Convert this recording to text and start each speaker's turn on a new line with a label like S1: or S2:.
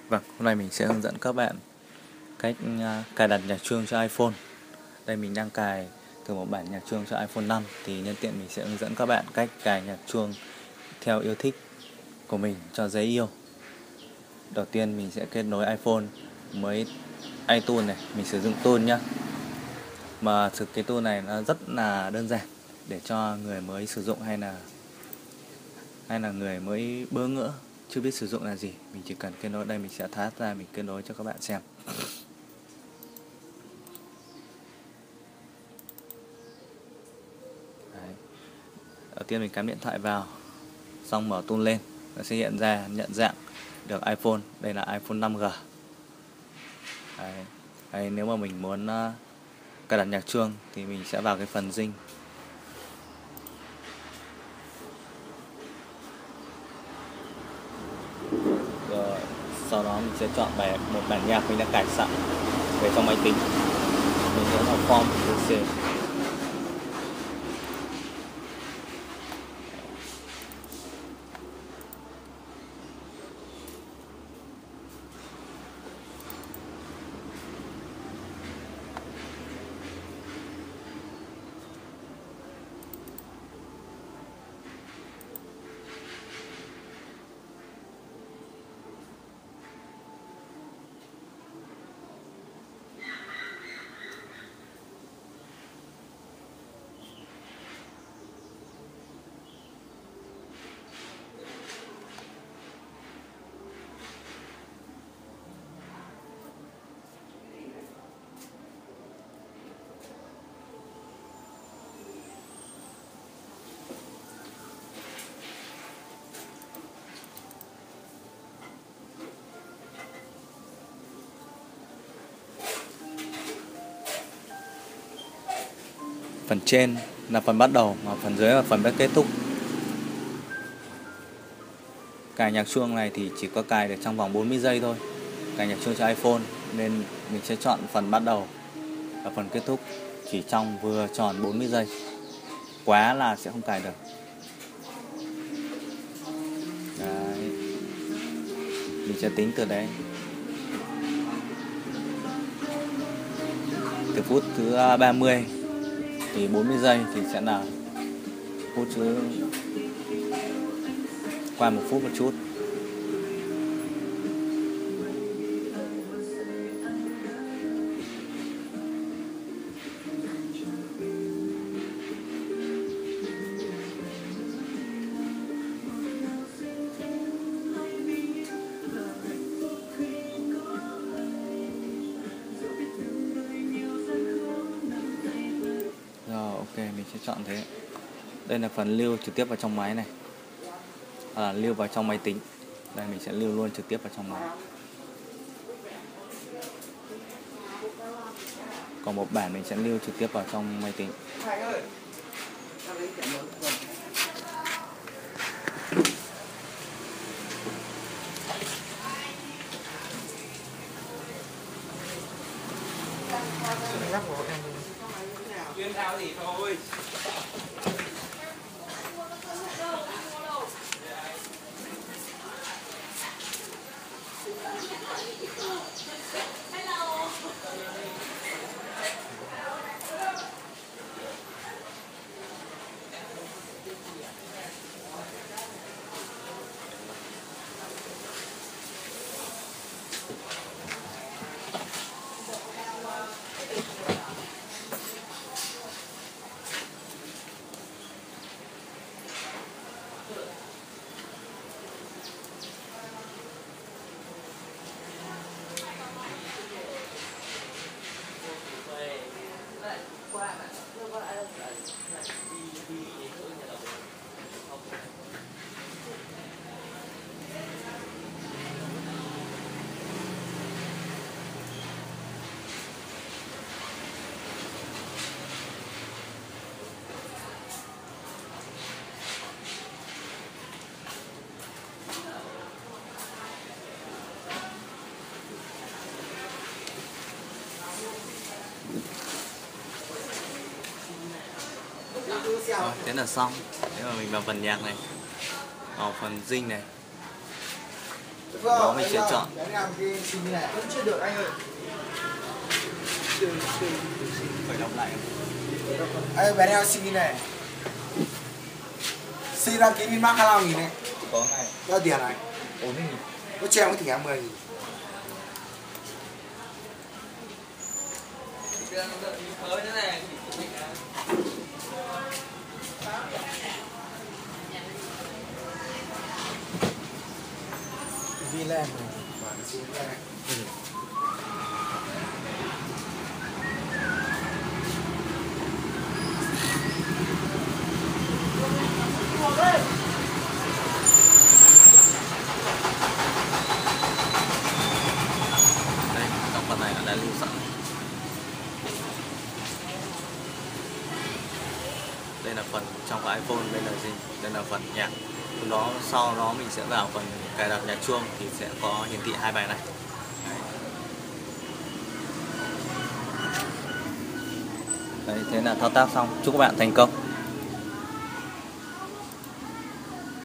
S1: Vâng, hôm nay mình sẽ hướng dẫn các bạn cách cài đặt nhạc chuông cho iPhone. Đây mình đang cài từ một bản nhạc chuông cho iPhone 5 thì nhân tiện mình sẽ hướng dẫn các bạn cách cài nhạc chuông theo yêu thích của mình cho dễ yêu. Đầu tiên mình sẽ kết nối iPhone với iTunes này, mình sử dụng tool nhá. Mà thực cái tool này nó rất là đơn giản để cho người mới sử dụng hay là người mới bỡ ngỡ chưa biết sử dụng là gì. Mình chỉ cần kết nối đây, mình sẽ tháo ra mình kết nối cho các bạn xem. Đấy. Đầu tiên mình cắm điện thoại vào, xong mở tool lên, nó sẽ hiện ra nhận dạng được iPhone, đây là iPhone 5G. Đấy, nếu mà mình muốn cài đặt nhạc chuông thì mình sẽ vào cái phần Zing. Rồi, sau đó mình sẽ chọn một bản nhạc mình đã cài sẵn về trong máy tính. Mình sẽ vào Form PC. Phần trên là phần bắt đầu, và phần dưới là phần kết thúc. Cài nhạc chuông này thì chỉ có cài được trong vòng 40 giây thôi. Cài nhạc chuông cho iPhone nên mình sẽ chọn phần bắt đầu và phần kết thúc chỉ trong vừa tròn 40 giây. Quá là sẽ không cài được. Đấy. Mình sẽ tính từ đấy. Từ phút thứ 30 thì 40 giây thì sẽ là phút thứ qua 1 phút một chút. Rồi, ok, mình sẽ chọn thế. Đây là phần lưu trực tiếp vào trong máy này, lưu vào trong máy tính. Đây mình sẽ lưu luôn trực tiếp vào trong máy. Còn một bản mình sẽ lưu trực tiếp vào trong máy tính.
S2: Chuyên thao gì thôi.
S1: Rồi, thế là xong. Thế mà mình vào phần nhạc này, vào phần Zing này. đó mình sẽ chọn.
S3: Vẫn chưa được anh ơi.
S1: Phải đóng lại.
S3: Anh bé đeo xin này. Xin đăng ký Vinmark 25.000 này.
S1: Có này.
S3: Bao tiền này?
S1: 40.000.
S3: Có treo cái thẻ 10.000. Vinland này. Xin này.
S1: Đây, trong phần này đã lưu sẵn. Đây là phần trong cái iPhone, đây là gì? Đây là phần nhạc. Đó sau đó mình sẽ vào phần cài đặt nhạc chuông thì sẽ có hiển thị hai bài này. Đấy, thế là thao tác xong. Chúc các bạn thành công.